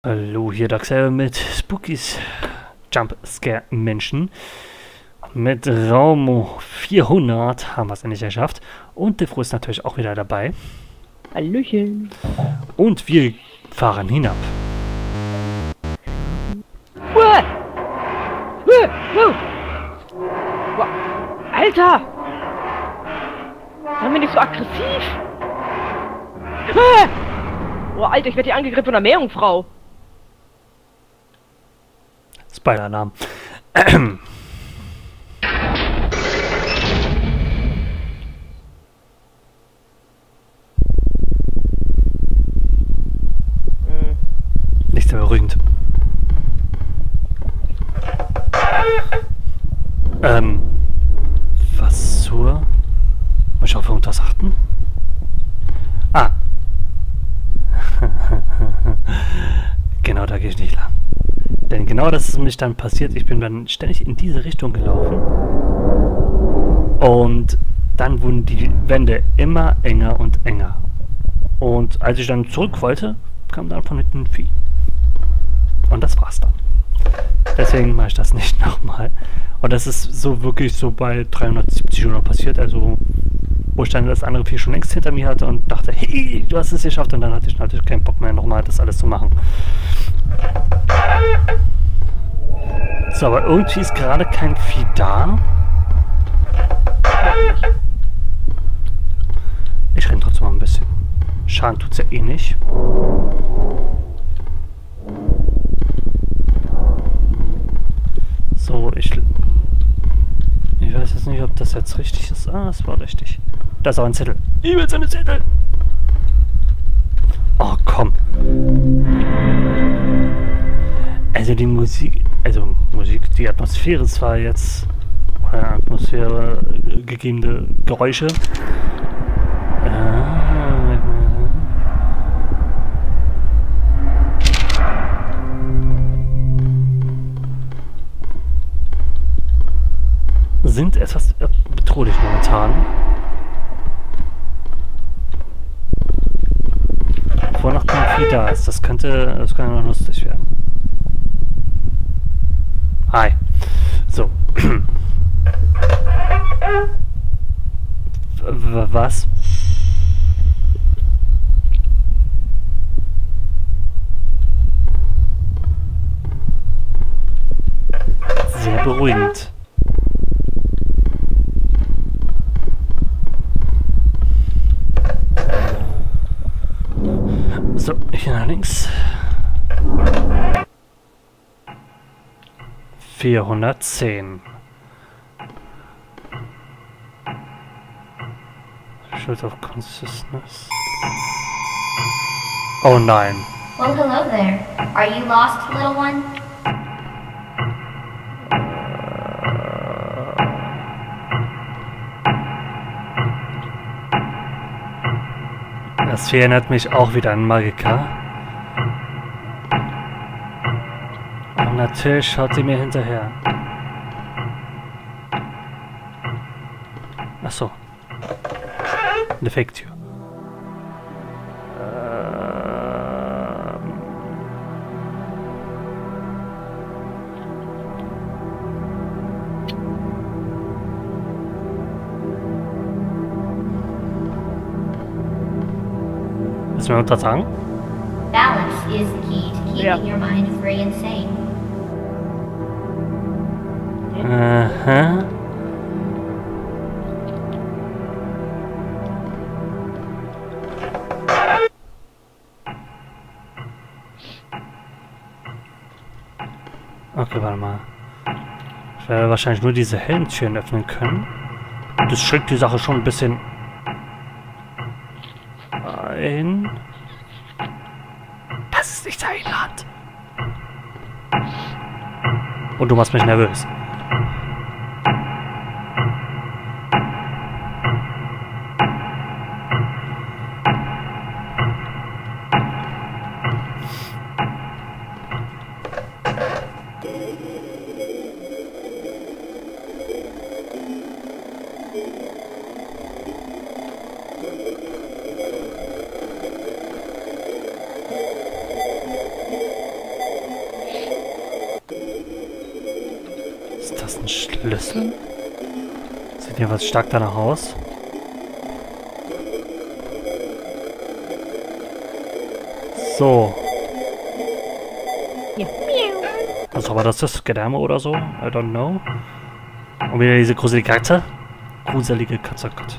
Hallo, hier Daxel mit Spookies Jumpscare Menschen. Mit Raum 400 haben wir es endlich geschafft. Und Defro ist natürlich auch wieder dabei. Hallöchen. Und wir fahren hinab. Uah! Uah! Alter! Sei mir nicht so aggressiv! Oh, Alter, ich werde hier angegriffen von einer Meerjungfrau. Spoiler-Alarm. Nicht sehr beruhigend. Was zur... Muss ich auf irgendwas achten? Ah. Genau, da gehe ich nicht lang. Denn genau das ist nämlich dann passiert. Ich bin dann ständig in diese Richtung gelaufen. Und dann wurden die Wände immer enger und enger. Und als ich dann zurück wollte, kam dann von hinten ein Vieh. Und das war's dann. Deswegen mache ich das nicht nochmal. Und das ist so wirklich so bei 370 oder passiert. Also, wo ich dann das andere Vieh schon längst hinter mir hatte und dachte, hey, du hast es geschafft. Und dann hatte ich natürlich keinen Bock mehr, nochmal das alles zu machen. So, aber irgendwie ist gerade kein Vieh da. Ich renne trotzdem mal ein bisschen. Schaden tut's ja eh nicht. So, ich weiß jetzt nicht, ob das jetzt richtig ist. Ah, das war richtig. Da ist auch ein Zettel. Ich will so eine Zettel. Oh, komm. Also die Musik, die Atmosphäre ist zwar jetzt Atmosphäre gegebene Geräusche. Sind etwas bedrohlich momentan. Bevor noch kein Vieh da ist. Das kann noch lustig werden. Hi. So. Was? Sehr beruhigend. So, hier nach links. 410. Shield of Consciousness. Oh nein. Well, hello there. Are you lost, little one? Das erinnert mich auch wieder an Magica. Und natürlich schaut sie mir hinterher. Achso. Eine Fake-Tür. Willst du mir was sagen? Balance is the key to keeping your mind free and sane. Aha. Okay, warte mal. Ich werde wahrscheinlich nur diese hellen Türen öffnen können. Das schreckt die Sache schon ein bisschen ein. Das ist nicht Thailand. Und du machst mich nervös. das ein Schlüssel? Sieht ja was stark danach aus. So. Ja. Was aber das ist? Gedärme oder so? I don't know. Und wieder diese gruselige Katze. Gruselige Katze, Gott.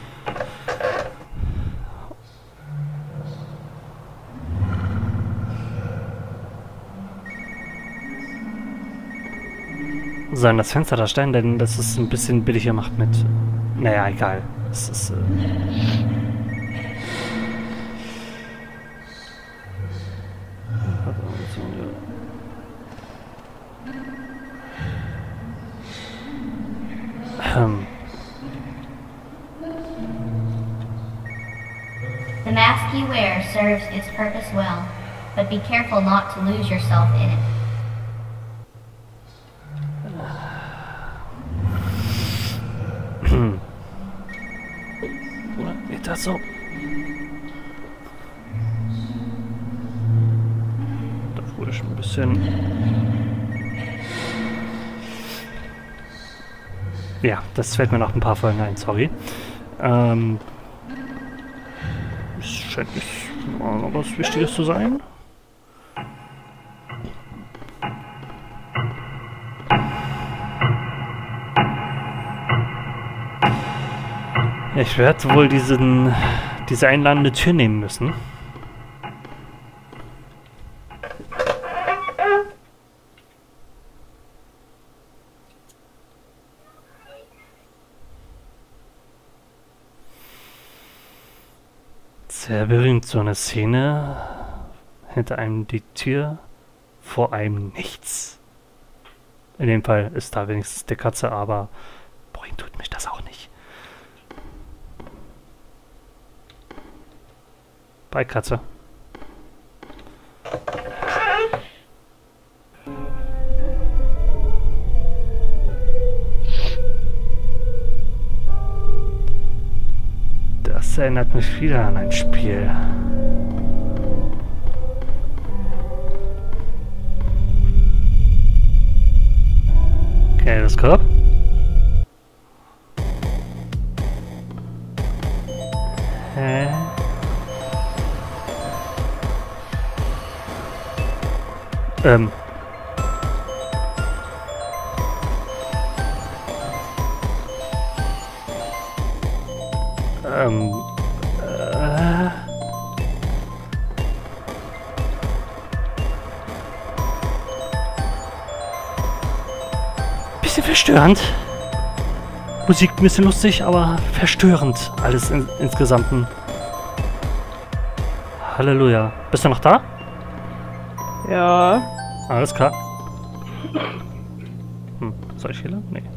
Sollen das Fenster da stellen, denn das ist ein bisschen billig gemacht mit... Naja, egal. Es ist... The mask you wear serves its purpose well, but be careful not to lose yourself in it. Oder geht das so? Da wurde schon ein bisschen... Ja, das fällt mir nach ein paar Folgen ein, sorry. Es scheint nicht noch was Wichtiges zu sein. Ja, ich werde wohl diese einladende Tür nehmen müssen. Sehr berühmt, so eine Szene. Hinter einem die Tür, vor einem nichts. In dem Fall ist da wenigstens die Katze, aber boring tut mich das auch nicht. Bye, Katze. Das erinnert mich wieder an ein Spiel. Okay, das Korb. Hä? Bisschen verstörend. Musik ein bisschen lustig, aber verstörend. Alles insgesamt. Halleluja. Bist du noch da? Ja. Alles klar. Soll ich hier lang? Nee.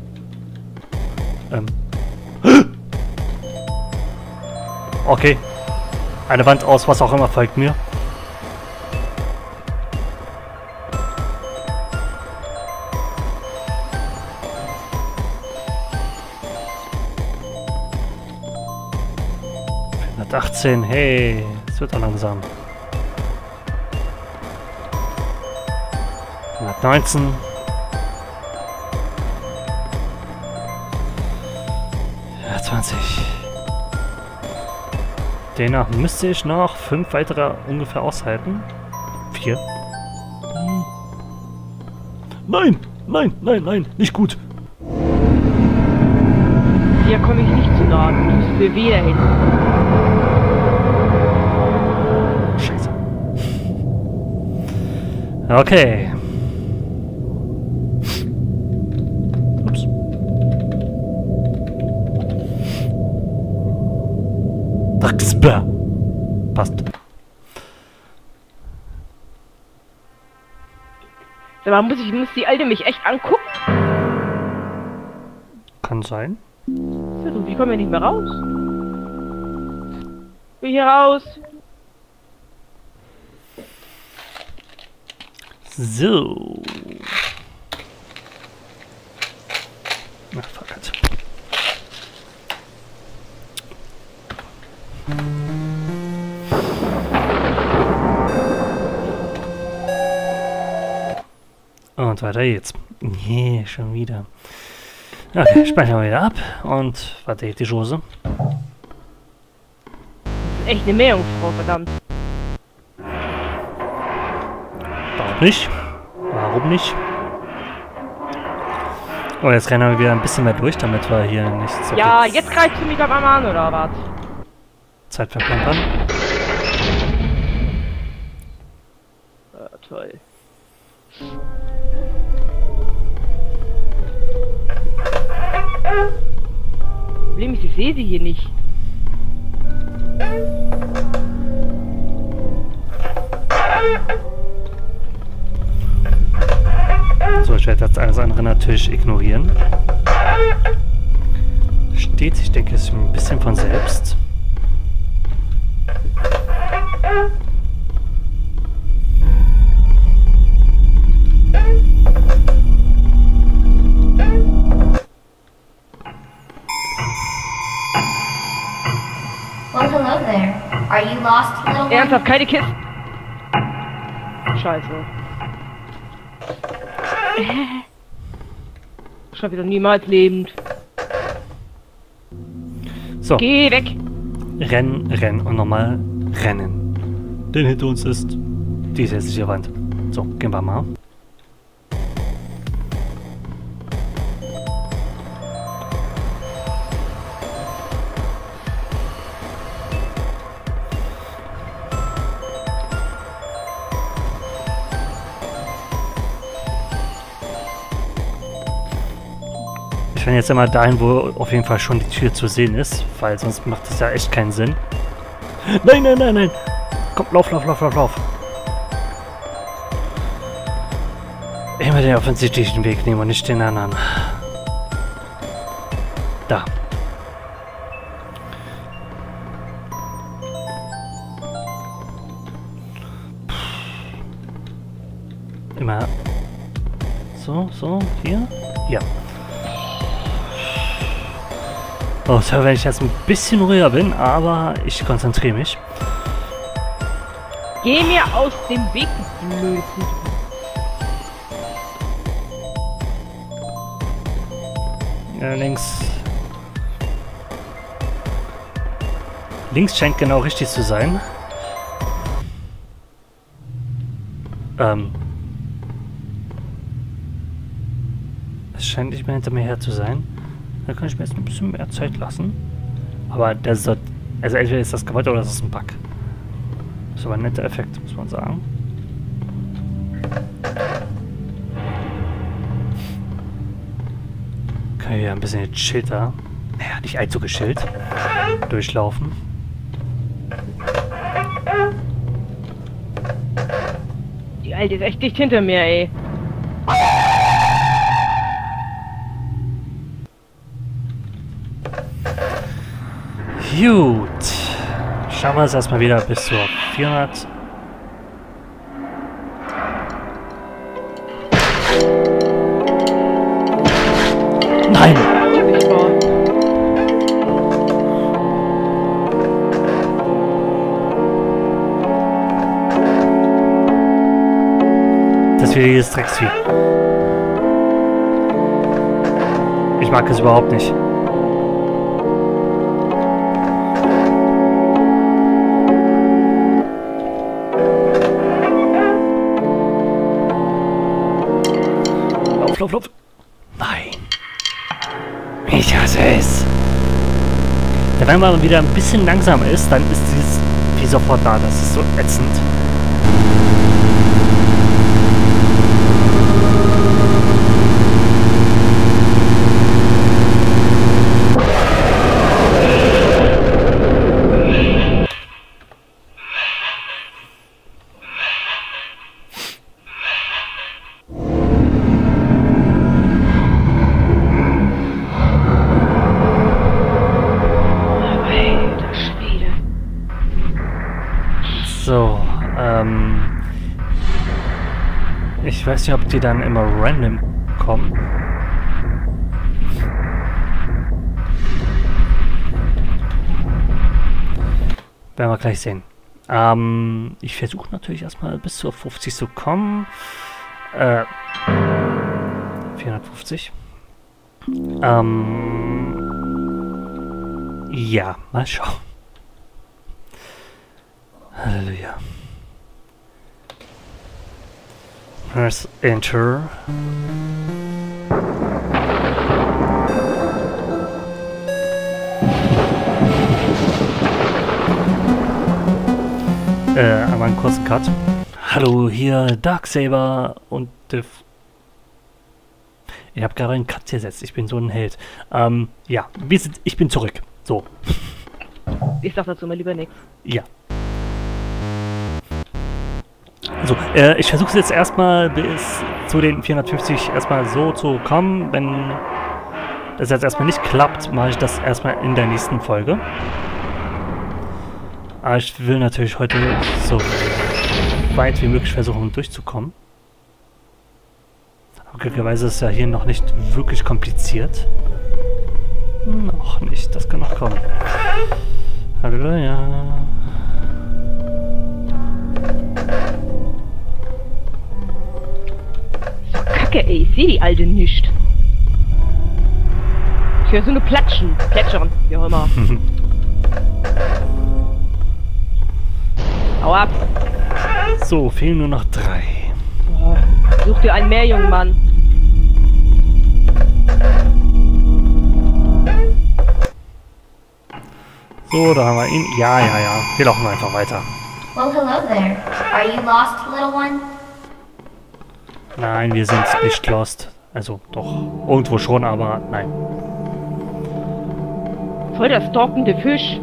Okay. Eine Wand aus, was auch immer, folgt mir. ...118, hey, es wird auch langsam. 119. Ja, 20. Demnach müsste ich noch 5 weitere ungefähr aushalten. 4. Nein, nein, nein, nein, nicht gut. Hier komme ich nicht zu nah. Du tust mir weh da hinten. Scheiße. Okay. Ups. Daxba. Passt. Sag mal, muss die Alte mich echt angucken? Kann sein. So, du, wie kommen wir nicht mehr raus? Ich will hier raus. So. Ach, fuck it. Und weiter geht's. Nee, schon wieder. Okay, speichern wir wieder ab. Und warte, die Chance. Das ist echt eine Meerjungfrau, verdammt. Warum nicht? Warum nicht? Oh, jetzt rennen wir wieder ein bisschen mehr durch, damit wir hier nicht so Ja, viel jetzt greifst du mich auf einmal an, oder was? Zeit verplempern. Toll. Problem ist, ich sehe sie hier nicht. So, ich werde jetzt alles andere natürlich ignorieren. Steht, ich denke, es ist ein bisschen von selbst. Well, hello there. Are you lost, little one? Ernsthaft, keine Kisten. Scheiße. Schon wieder niemals lebend. So, Geh weg! rennen, rennen und nochmal rennen. Denn hinter uns ist die hässliche Wand. So, gehen wir mal. Ich renne jetzt immer dahin, wo auf jeden Fall schon die Tür zu sehen ist, weil sonst macht das ja echt keinen Sinn. Nein, nein, nein, nein! Komm, lauf, lauf, lauf, lauf, lauf! Immer den offensichtlichen Weg nehmen und nicht den anderen. Da. Immer so, so, hier? Ja. Oh, so, wenn ich jetzt ein bisschen ruhiger bin, aber ich konzentriere mich. Geh mir aus dem Weg, du blöde Kuh. Ja, links. Links scheint genau richtig zu sein. Es scheint nicht mehr hinter mir her zu sein. Da kann ich mir jetzt ein bisschen mehr Zeit lassen. Aber das ist, also entweder ist das gewollt oder das ist ein Bug. Das ist aber ein netter Effekt, muss man sagen. Kann hier ein bisschen gechillt da. Naja, nicht allzu geschillt. Durchlaufen. Die Alte ist echt dicht hinter mir, ey. Gut. Schauen wir es erstmal wieder bis zur 400. Nein! Unsichtbar. Das ist wieder dieses Drecksvieh. Ich mag es überhaupt nicht. Lauf, lauf. Nein. Ich hasse es. Ja, wenn man wieder ein bisschen langsamer ist, dann ist dieses wie sofort da. Das ist so ätzend. So, ich weiß nicht, ob die dann immer random kommen. Werden wir gleich sehen. Ich versuche natürlich erstmal bis zur 50 zu kommen. 450. Ja, mal schauen. Halleluja. Press Enter. Einmal einen kurzen Cut. Hallo, hier Darksaber und ich habe gerade einen Cut gesetzt. Ich bin so ein Held. Ja, ich bin zurück. So. Ich sag dazu mal lieber nichts. Ja. So, ich versuche es jetzt erstmal bis zu den 450 erstmal so zu kommen. Wenn das jetzt erstmal nicht klappt, mache ich das erstmal in der nächsten Folge. Aber ich will natürlich heute so weit wie möglich versuchen durchzukommen. Aber glücklicherweise ist es ja hier noch nicht wirklich kompliziert. Noch nicht, das kann noch kommen. Halleluja. Kacke, ey, ich seh die Alte nicht. Ich höre so eine Plätschern, wie auch immer. Hau ab! So, fehlen nur noch 3. Oh, such dir einen mehr, jungen Mann. So, da haben wir ihn. Ja. Wir laufen einfach weiter. Well, hello there. Are you lost, little one? Nein, wir sind nicht lost. Also, doch. Irgendwo schon, aber nein. Voll der stalkende Fisch.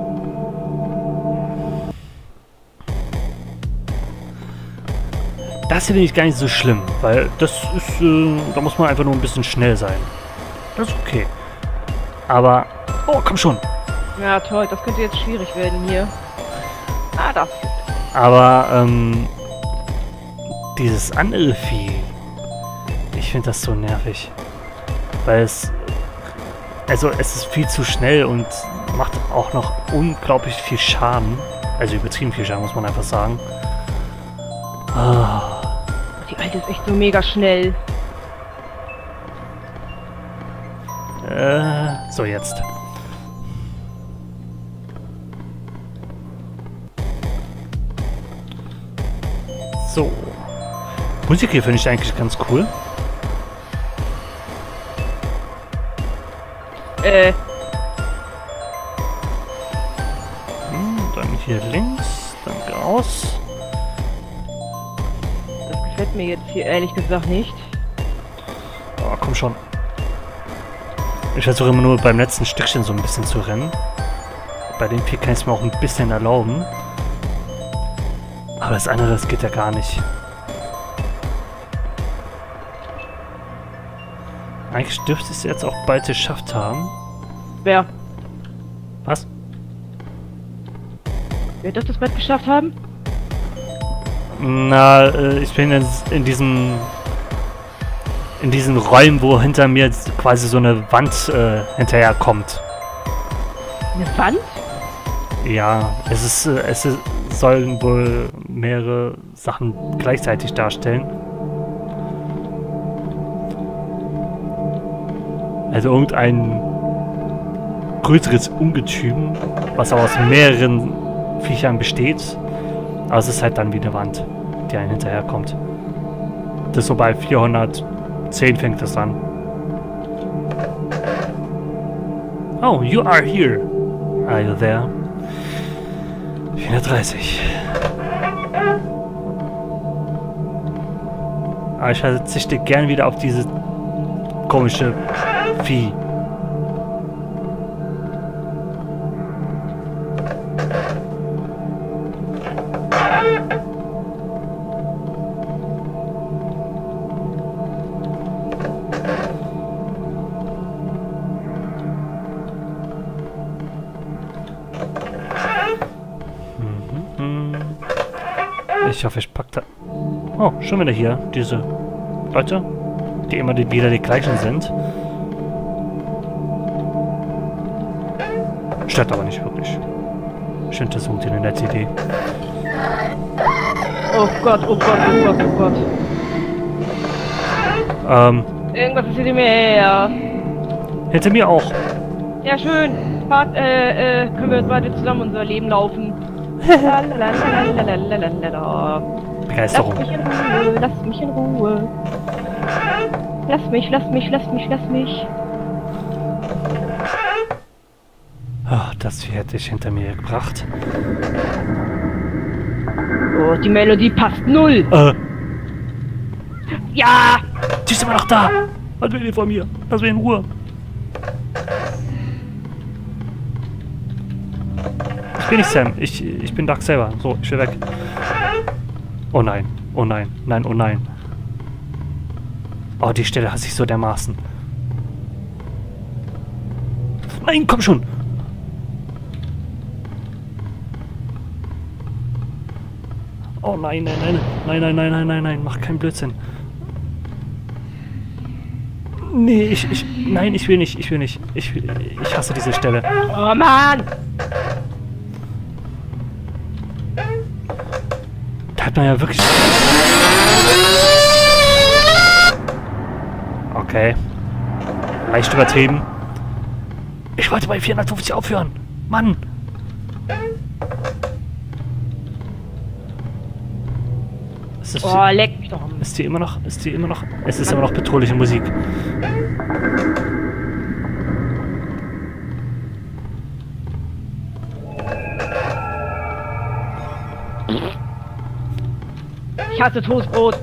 Das hier finde ich gar nicht so schlimm, weil das ist, da muss man einfach nur ein bisschen schnell sein. Das ist okay. Aber, oh, komm schon. Ja, toll, das könnte jetzt schwierig werden hier. Ah, das. Aber, dieses andere Vieh, ich finde das so nervig. Weil es ist viel zu schnell und macht auch noch unglaublich viel Schaden. Also übertrieben viel Schaden, muss man einfach sagen. Ah. Die Alte ist echt so mega schnell. So jetzt. So. Musik hier finde ich eigentlich ganz cool. Dann hier links, dann raus. Das gefällt mir jetzt hier ehrlich gesagt nicht. Oh, komm schon. Ich versuche immer nur beim letzten Stückchen so ein bisschen zu rennen. Bei dem Vieh kann ich es mir auch ein bisschen erlauben. Aber das andere, das geht ja gar nicht. Eigentlich dürfte ich es jetzt auch bald geschafft haben. Wer? Was? Wer wird das bald geschafft haben? Na, ich bin jetzt in diesen Räumen, wo hinter mir jetzt quasi so eine Wand hinterher kommt. Eine Wand? Ja, es sollen wohl mehrere Sachen gleichzeitig darstellen. Also irgendein größeres Ungetüm, was aus mehreren Viechern besteht. Aber es ist halt dann wie eine Wand, die einem hinterherkommt. Das ist so bei 410 fängt das an. Oh, you are here. Are you there? 430. Aber ich verzichte gern wieder auf diese komische Vieh. Ich hoffe, ich pack da... Oh, schon wieder hier. Diese Leute, die immer wieder die gleichen sind. Stört aber nicht wirklich. Ich finde das irgendwie eine nette Idee. Oh Gott, oh Gott, oh Gott, oh Gott. Irgendwas ist hinter mir her. Hinter mir auch. Ja, schön. Können wir jetzt weiter zusammen unser Leben laufen. Lass Begeisterung. mich in Ruhe, lass mich in Ruhe. Lass mich. Oh, das hätte ich hinter mir gebracht. Oh, die Melodie passt null. Ja! Die ist immer noch da. Was will ihr von mir? Lass mich in Ruhe. Ich bin nicht Sam. Ich bin Doug selber. So, ich will weg. Oh nein. Oh nein. Nein, oh nein. Oh, die Stelle hasse ich so dermaßen. Nein, komm schon. Oh nein, nein, mach keinen Blödsinn. Nee, nein, ich will nicht. Ich hasse diese Stelle. Oh Mann! Da hat man ja wirklich... Okay. Leicht übertrieben. Ich wollte bei 450 aufhören. Mann! Oh, leck mich doch. Ist die immer noch? Es ist immer noch bedrohliche Musik. Ich hasse Toastbrot.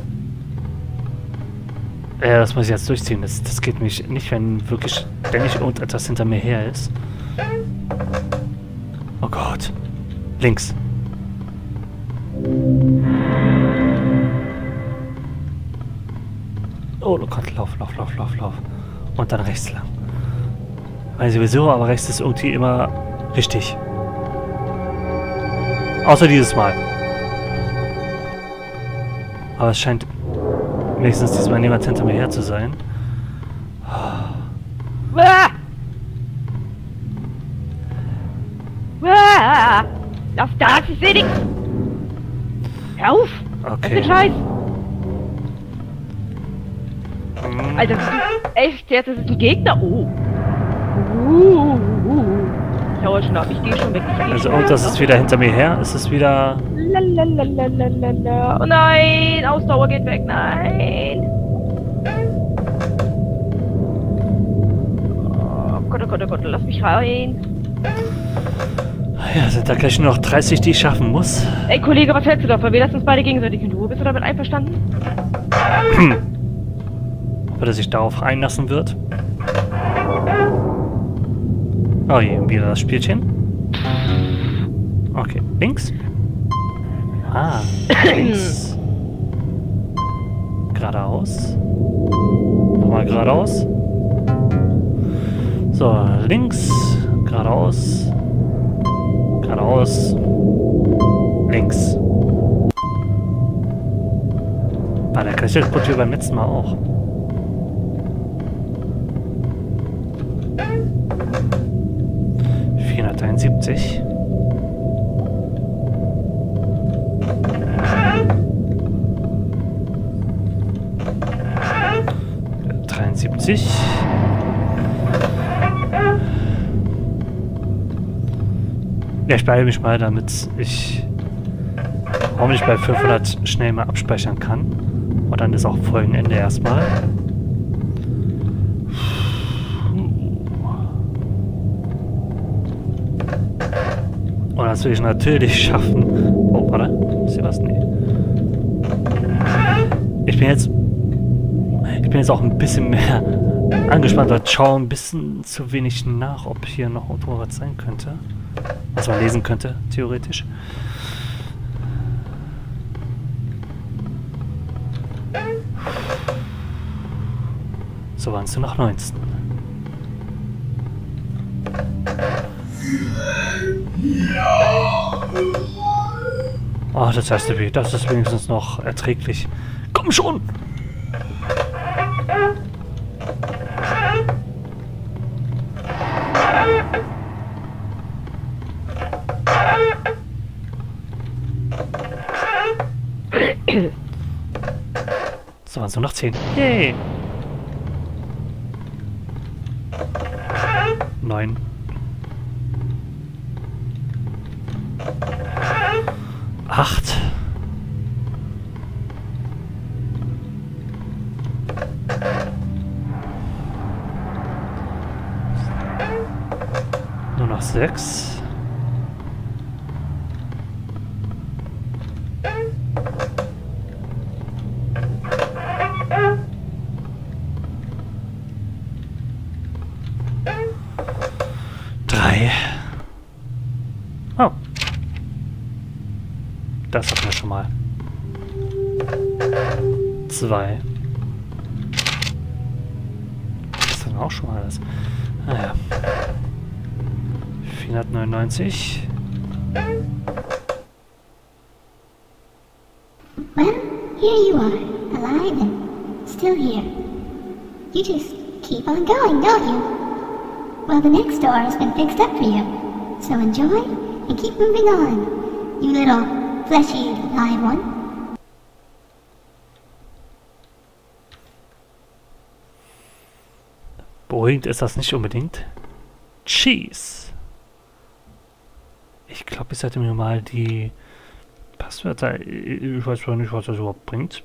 Ja, das muss ich jetzt durchziehen. Das geht mich nicht, wenn wirklich ständig irgendetwas hinter mir her ist. Oh Gott. Links. Oh Gott, lauf. Und dann rechts lang. Weil sowieso, aber rechts ist irgendwie immer richtig. Außer dieses Mal. Aber es scheint wenigstens diesmal niemand hinter mir her zu sein. Ah! Ah! Lauf da, ich seh nichts! Hör auf! Das ist Scheiß! Alter, das ist echt jetzt, das ist ein Gegner. Oh. Ich hau schon ab, ich geh schon weg. Also, und das ist wieder hinter mir her. Es ist wieder... Lalalala. Oh nein, Ausdauer geht weg, nein. Oh Gott, lass mich rein. Ja, sind da gleich nur noch 30, die ich schaffen muss. Ey, Kollege, was hältst du davon? Wir lassen uns beide gegenseitig in Ruhe. Bist du damit einverstanden? Ob er sich darauf einlassen wird. Oh je, wieder das Spielchen. Okay, links. Ah, links. Geradeaus. Nochmal geradeaus. So, links. Geradeaus. Geradeaus. Links. War der gleiche Code wie beim letzten Mal auch. ...473. ...73... Ja, ich beeile mich mal, damit ich hoffentlich bei 500 schnell mal abspeichern kann. Und dann ist auch Folgenende erstmal. Und das will ich natürlich schaffen. Oh, warte. Ist hier was? Nee. Ich bin jetzt auch ein bisschen mehr angespannt. Ich schaue ein bisschen zu wenig nach, ob hier noch irgendwo was sein könnte. Was man lesen könnte, theoretisch. So waren es nur noch 19. Oh, das erste Bild, das ist wenigstens noch erträglich. Komm schon! So waren es nur noch 10. Yay! 9. Acht. Nur noch 6. Oh. Das hatten wir schon mal. 2. Das hatten wir auch schon mal alles. Naja. 499. Well, here you are, alive and still here. You just keep on going, don't you? Well, the next door has been fixed up for you. So enjoy and keep moving on, you little fleshy live one. Beruhigend ist das nicht unbedingt. Cheese. Ich glaube, ich sollte mir mal die Passwörter... Ich weiß zwar nicht, was das überhaupt bringt.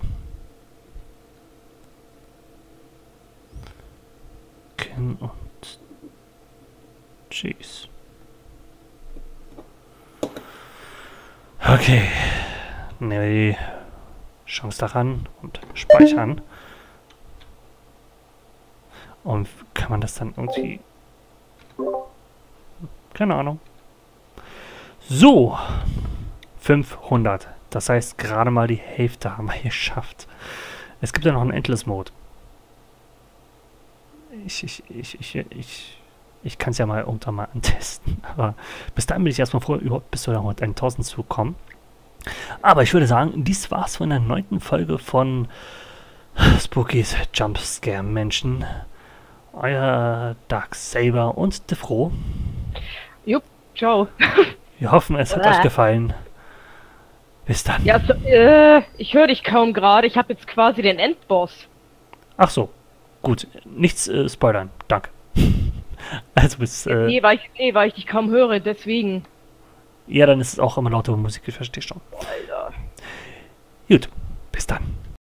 Ken und Cheese. Okay. Nehmen wir die Chance daran und speichern. Und kann man das dann irgendwie... Keine Ahnung. So. 500. Das heißt, gerade mal die Hälfte haben wir geschafft. Es gibt ja noch einen Endless Mode. Ich kann es ja mal irgendwann mal antesten. Aber bis dahin bin ich erstmal froh, überhaupt bis zu der 1000 zu kommen. Aber ich würde sagen, dies war's von der 9. Folge von Spookies Jumpscare Menschen. Euer Darksaber und Defro. Jupp, ciao. Wir hoffen, es hat euch gefallen. Bis dann. Ja, so, ich höre dich kaum gerade. Ich habe jetzt quasi den Endboss. Ach so, gut. Nichts spoilern. Danke. Also bis... Nee, weil ich dich kaum höre, deswegen. Ja, dann ist es auch immer lautere Musik, ich verstehe schon. Alter. Gut, bis dann.